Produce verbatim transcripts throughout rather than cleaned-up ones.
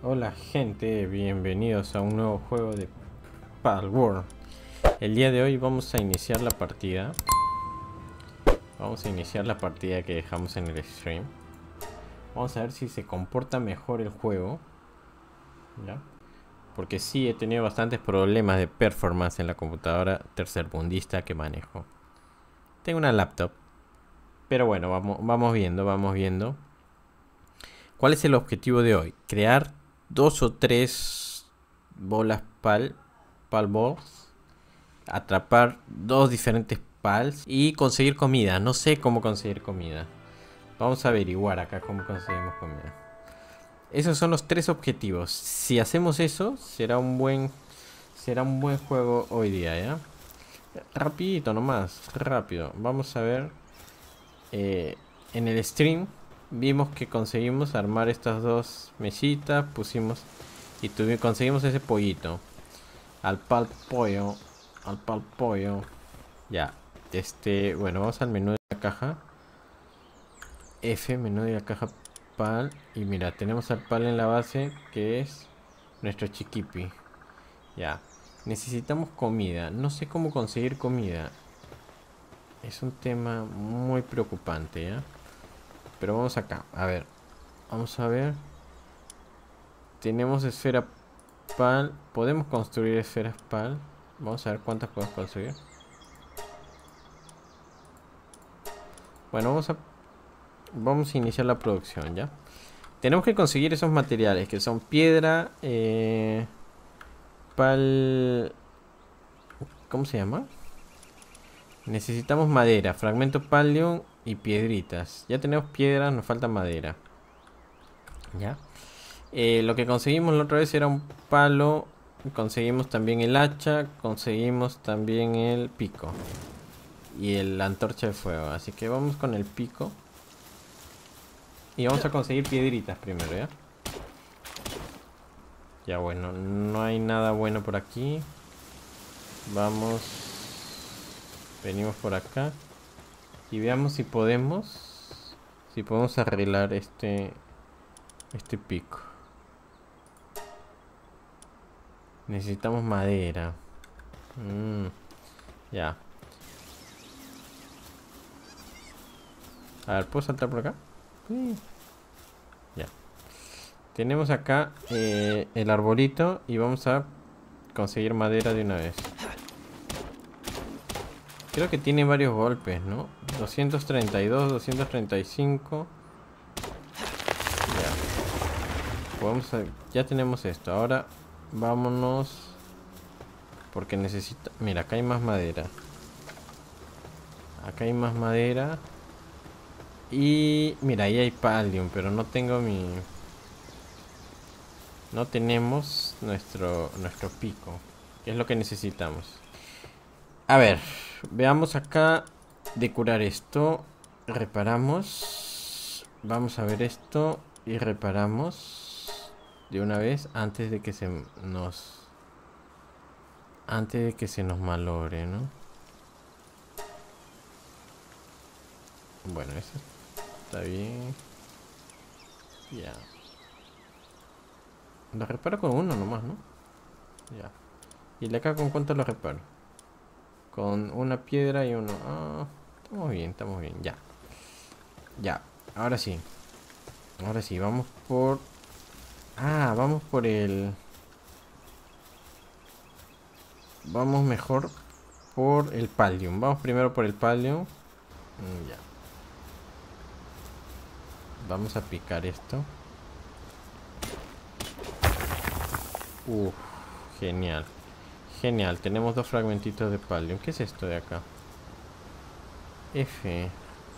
Hola gente, bienvenidos a un nuevo juego de Palworld. El día de hoy vamos a iniciar la partida. Vamos a iniciar la partida que dejamos en el stream. Vamos a ver si se comporta mejor el juego, ¿ya? Porque sí he tenido bastantes problemas de performance en la computadora tercermundista que manejo. Tengo una laptop, pero bueno, vamos, vamos viendo, vamos viendo. ¿Cuál es el objetivo de hoy? Crear dos o tres bolas pal, pal balls, atrapar dos diferentes pals y conseguir comida. No sé cómo conseguir comida. Vamos a averiguar acá cómo conseguimos comida. Esos son los tres objetivos. Si hacemos eso, será un buen será un buen juego hoy día, ¿ya? Rapidito nomás, rápido. Vamos a ver. Eh, en el stream vimos que conseguimos armar estas dos mesitas, pusimos y tuvimos, conseguimos ese pollito. Al pal pollo, al pal pollo. Ya, este, bueno, vamos al menú de la caja. F, menú de la caja pal. Y mira, tenemos al pal en la base, que es nuestro chiquipi. Ya, necesitamos comida. No sé cómo conseguir comida. Es un tema muy preocupante, ¿ya? Pero vamos acá, a ver. Vamos a ver. Tenemos esfera pal. Podemos construir esferas pal. Vamos a ver cuántas podemos conseguir. Bueno, vamos a Vamos a iniciar la producción, ¿ya? Tenemos que conseguir esos materiales que son piedra, eh, pal... ¿Cómo se llama? Necesitamos madera, fragmento palium y piedritas. Ya tenemos piedras, nos falta madera. ¿Ya? Eh, lo que conseguimos la otra vez era un palo. Conseguimos también el hacha. Conseguimos también el pico. Y el, la antorcha de fuego. Así que vamos con el pico. Y vamos a conseguir piedritas primero, ¿ya? Ya bueno, no hay nada bueno por aquí. Vamos. Venimos por acá. Y veamos si podemos. Si podemos arreglar este. Este pico. Necesitamos madera. Mm, ya. A ver, ¿puedo saltar por acá? Sí. Ya. Tenemos acá eh, el arbolito y vamos a conseguir madera de una vez. Creo que tiene varios golpes, ¿no? doscientos treinta y dos, doscientos treinta y cinco. Ya. Podemos a... Ya tenemos esto. Ahora vámonos. Porque necesita... Mira, acá hay más madera. Acá hay más madera. Y mira, ahí hay palium, pero no tengo mi... No tenemos nuestro, nuestro pico, que es lo que necesitamos. A ver, veamos acá de curar esto. Reparamos. Vamos a ver esto y reparamos de una vez antes de que se nos... Antes de que se nos malogre, ¿no? Bueno, eso está bien. Ya. Lo reparo con uno nomás, ¿no? Ya. ¿Y de acá con cuánto lo reparo? Con una piedra y uno. Ah, estamos bien, estamos bien. Ya. Ya. Ahora sí. Ahora sí, vamos por... Ah, vamos por el... Vamos mejor por el palium. Vamos primero por el palium. Mm, ya. Vamos a picar esto. Uf, genial. Genial, tenemos dos fragmentitos de palium. ¿Qué es esto de acá? F.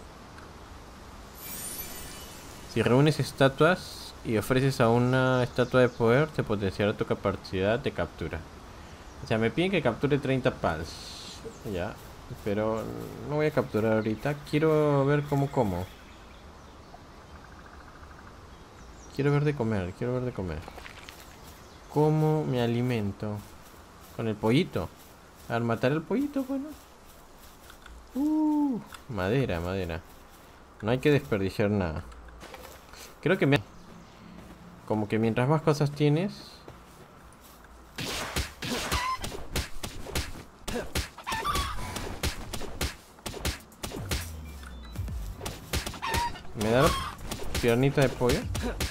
Si reúnes estatuas y ofreces a una estatua de poder, te potenciará tu capacidad de captura. O sea, me piden que capture treinta pals. Ya, pero no voy a capturar ahorita. Quiero ver cómo como. Quiero ver de comer, quiero ver de comer. ¿Cómo me alimento? Con el pollito. Al matar el pollito, bueno. Uh, madera, madera. No hay que desperdiciar nada. Creo que me... como que mientras más cosas tienes... ¿Me da la piernita de pollo?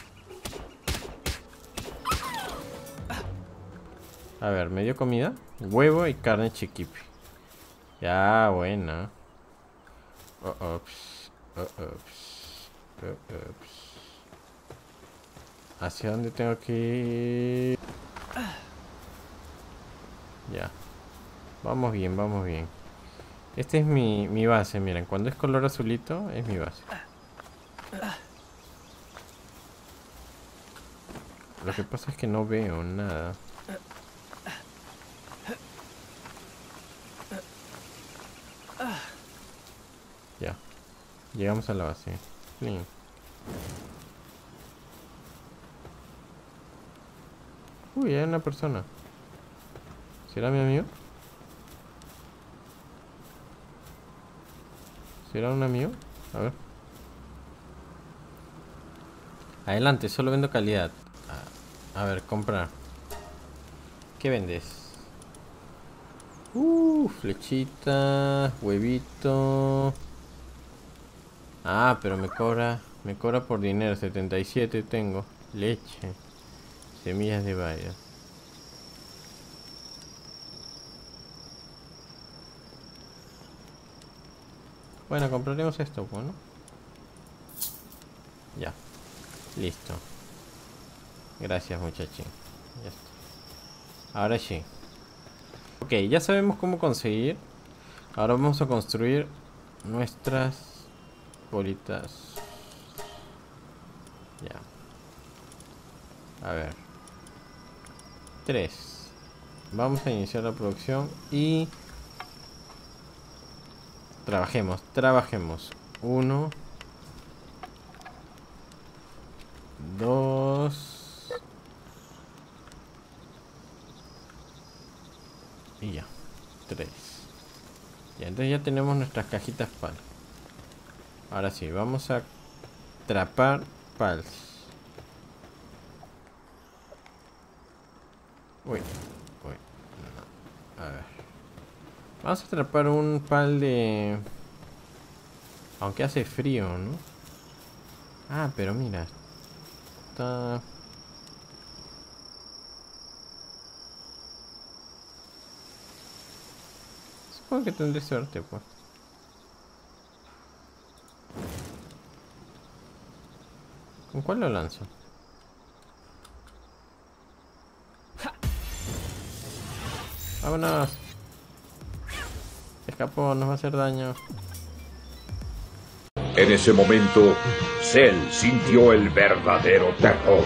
A ver, ¿me dio comida? Huevo y carne chiquipi. Ya, buena. Oh, ups. Oh, ups. Oh, ups. ¿Hacia dónde tengo que ir? Ya. Vamos bien, vamos bien. Este es mi, mi base, miren. Cuando es color azulito, es mi base. Lo que pasa es que no veo nada. Ya. Llegamos a la base. Bien. Uy, hay una persona. ¿Será mi amigo? ¿Será un amigo? A ver. Adelante, solo vendo calidad. A, a ver, comprar. ¿Qué vendes? Uh, flechita, huevito. Ah, pero me cobra, me cobra por dinero. setenta y siete tengo. Leche. Semillas de bayas. Bueno, compraremos esto, bueno. Ya. Listo. Gracias, muchachín. Ya está. Ahora sí. Ok, ya sabemos cómo conseguir. Ahora vamos a construir nuestras bolitas. Ya. A ver. Tres. Vamos a iniciar la producción y... Trabajemos, trabajemos. Uno. Dos. Y ya. Tres. Ya, entonces ya tenemos nuestras cajitas pal. Ahora sí, vamos a atrapar pals. Uy, uy. No. A ver. Vamos a atrapar un pal de... Aunque hace frío, ¿no? Ah, pero mira. Está... Supongo que tendré suerte, pues. ¿Con cuál lo lanzo? ¡Vámonos! Escapó, nos va a hacer daño. En ese momento, Cell sintió el verdadero terror.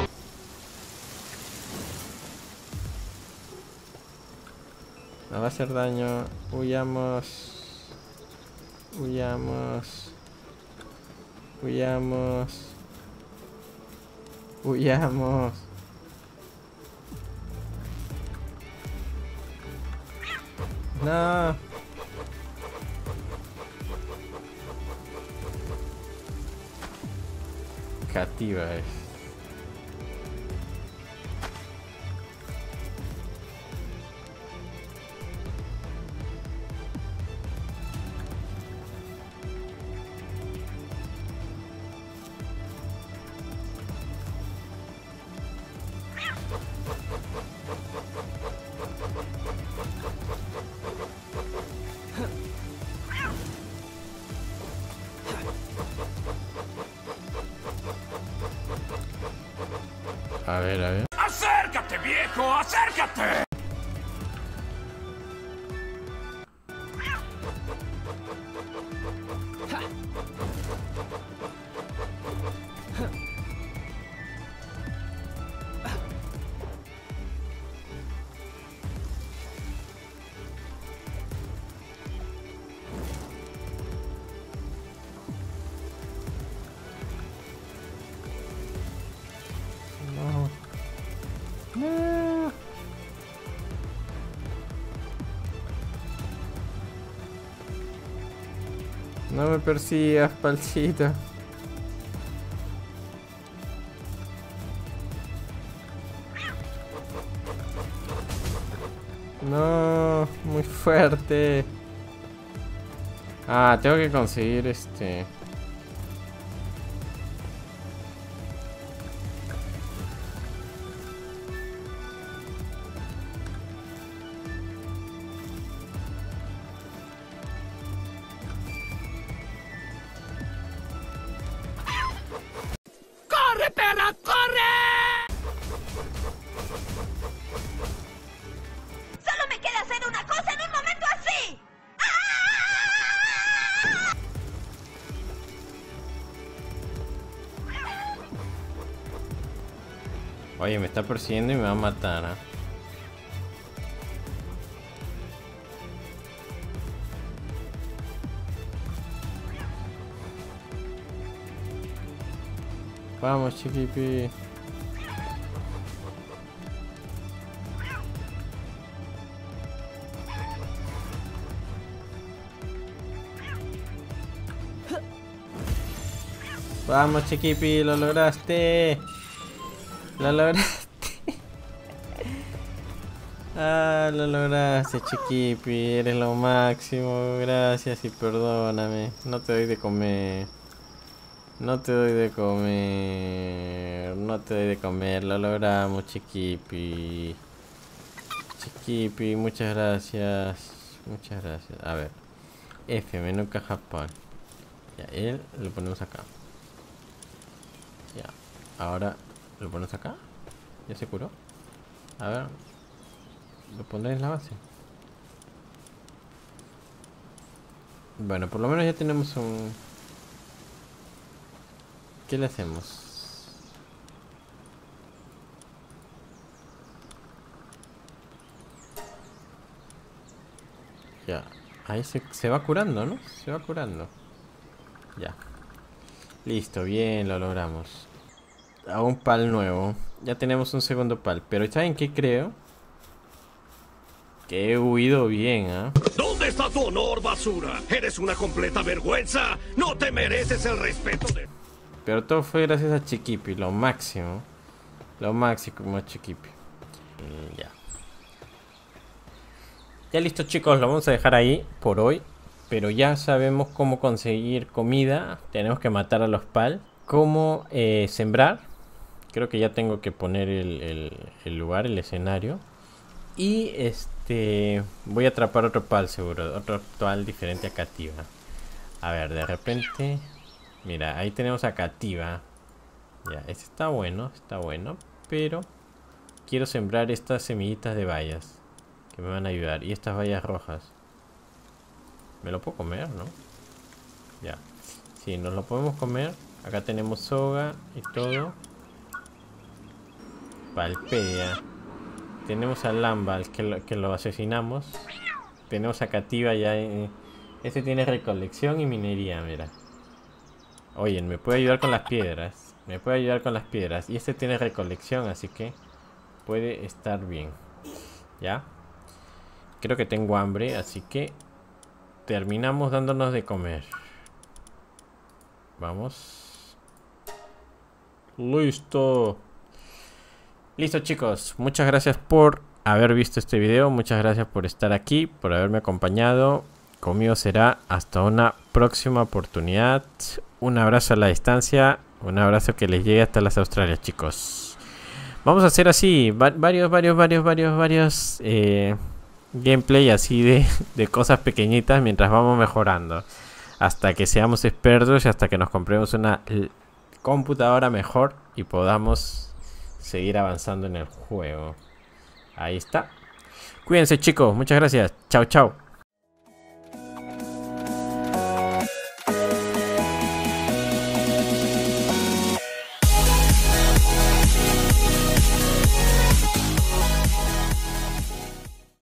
Nos va a hacer daño. Huyamos. Huyamos. Huyamos. Huyamos. No. Cativa es. A ver, a ver. ¡Acércate, viejo! ¡Acércate! No. No me persigas, palcito. No, muy fuerte. Ah, tengo que conseguir este... ¡Corre, perra, corre! Solo me queda hacer una cosa en un momento así. Oye, me está persiguiendo y me va a matar, ¿eh? Vamos, chiquipi. Vamos, chiquipi, lo lograste. Lo lograste. Ah, lo lograste, chiquipi. Eres lo máximo. Gracias y perdóname. No te doy de comer. No te doy de comer. No te doy de comer. Lo logramos, chiquipi. Chiquipi, muchas gracias. Muchas gracias. A ver. F, menú caja pan. Ya, él lo ponemos acá. Ya. Ahora lo ponemos acá. Ya se curó. A ver. Lo pondré en la base. Bueno, por lo menos ya tenemos un... ¿Qué le hacemos? Ya. Ahí se, se va curando, ¿no? Se va curando. Ya. Listo, bien, lo logramos. A un pal nuevo. Ya tenemos un segundo pal. Pero ¿saben qué creo? Que he huido bien, ¿ah? ¿eh? ¿Dónde está tu honor, basura? Eres una completa vergüenza. No te mereces el respeto de... Pero todo fue gracias a Chiquipi, lo máximo. Lo máximo a Chiquipi. Y ya. Ya listo, chicos, lo vamos a dejar ahí por hoy. Pero ya sabemos cómo conseguir comida. Tenemos que matar a los pal. Cómo eh, sembrar. Creo que ya tengo que poner el, el, el lugar, el escenario. Y este... voy a atrapar otro pal seguro. Otro pal diferente a Cativa. A ver, de repente... Mira, ahí tenemos a Cativa. Ya, este está bueno, está bueno. Pero quiero sembrar estas semillitas de bayas que me van a ayudar. Y estas bayas rojas. Me lo puedo comer, ¿no? Ya. Sí, nos lo podemos comer. Acá tenemos soga y todo. Palpedia. Tenemos a Lambal que lo, que lo asesinamos. Tenemos a Cativa ya. Eh, este tiene recolección y minería, mira. Oye, me puede ayudar con las piedras. Me puede ayudar con las piedras. Y este tiene recolección, así que puede estar bien. ¿Ya? Creo que tengo hambre, así que terminamos dándonos de comer. Vamos. Listo. Listo, chicos. Muchas gracias por haber visto este video. Muchas gracias por estar aquí, por haberme acompañado. Conmigo será hasta una próxima oportunidad. Un abrazo a la distancia. Un abrazo que les llegue hasta las Australias, chicos. Vamos a hacer así. Va varios, varios, varios, varios, varios eh, gameplay así de, de cosas pequeñitas mientras vamos mejorando. Hasta que seamos expertos y hasta que nos compremos una computadora mejor y podamos seguir avanzando en el juego. Ahí está. Cuídense, chicos. Muchas gracias. Chao, chao.